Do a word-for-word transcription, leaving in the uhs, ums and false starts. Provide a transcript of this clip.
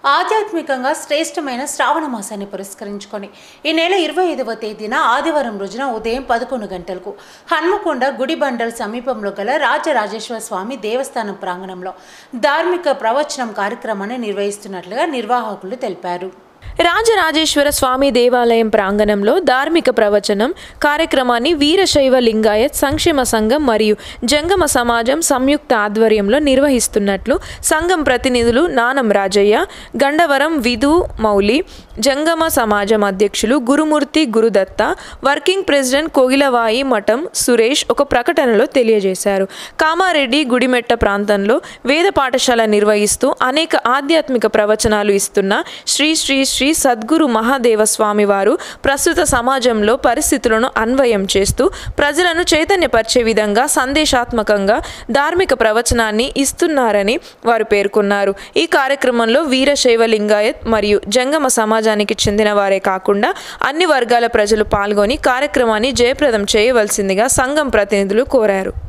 ఆధ్యాత్మికంగా శ్రేష్టమైన శ్రావణ మాసాన్ని పురస్కరించుకొని ఈ నెల ఇరవై ఐదవ తేదీన ఆదివారం రోజున ఉదయం పదకొండు గంటలకు హన్మకొండ గుడిబండల్ సమీపంలో గల రాజరాజేశ్వర స్వామి దేవస్థానం ప్రాంగణంలో ధార్మిక ప్రవచనం కార్యక్రమాన్ని నిర్వహిస్తున్నట్లుగా నిర్వాహకులు తెలిపారు. రాజరాజేశ్వర స్వామి దేవాలయం ప్రాంగణంలో ధార్మిక ప్రవచనం కార్యక్రమాన్ని వీరశైవ లింగాయత్ సంక్షేమ సంఘం మరియు జంగమ సమాజం సంయుక్త ఆధ్వర్యంలో నిర్వహిస్తున్నట్లు సంఘం ప్రతినిధులు నానం రాజయ్య, గండవరం విధు మౌలి, జంగమ సమాజం అధ్యక్షులు గురుమూర్తి గురుదత్త, వర్కింగ్ ప్రెసిడెంట్ కోగిలవాయి మఠం సురేష్ ఒక ప్రకటనలో తెలియజేశారు. కామారెడ్డి గుడిమెట్ట ప్రాంతంలో వేద పాఠశాల నిర్వహిస్తూ అనేక ఆధ్యాత్మిక ప్రవచనాలు ఇస్తున్న శ్రీ శ్రీ శ్రీ సద్గురు మహాదేవస్వామి వారు ప్రస్తుత సమాజంలో పరిస్థితులను అన్వయం చేస్తూ ప్రజలను చైతన్యపరిచే విధంగా సందేశాత్మకంగా ధార్మిక ప్రవచనాన్ని ఇస్తున్నారని వారు పేర్కొన్నారు. ఈ కార్యక్రమంలో వీరశైవ లింగాయత్ మరియు జంగమ సమాజానికి చెందిన వారే కాకుండా అన్ని వర్గాల ప్రజలు పాల్గొని కార్యక్రమాన్ని జయప్రదం చేయవలసిందిగా సంఘం ప్రతినిధులు కోరారు.